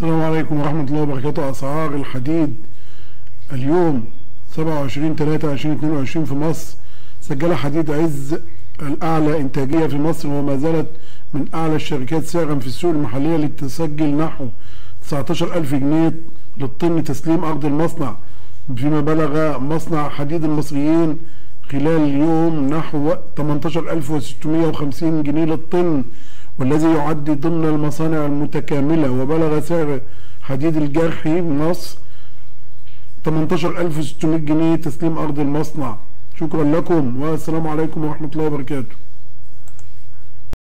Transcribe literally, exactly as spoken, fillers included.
السلام عليكم ورحمة الله وبركاته. أسعار الحديد اليوم سبعة وعشرين تلاتة ألفين واتنين وعشرين في مصر. سجل حديد عز الأعلى إنتاجية في مصر، وما زالت من أعلى الشركات سعرا في السوق المحلية، لتسجل نحو تسعتاشر ألف جنيه للطن تسليم أرض المصنع، فيما بلغ مصنع حديد المصريين خلال اليوم نحو تمنتاشر ألف وستمائة وخمسين جنيه للطن، والذي يعد ضمن المصانع المتكاملة. وبلغ سعر حديد الجرحي بمصر تمنتاشر ألف وستمائة جنيه تسليم أرض المصنع. شكرا لكم والسلام عليكم ورحمة الله وبركاته.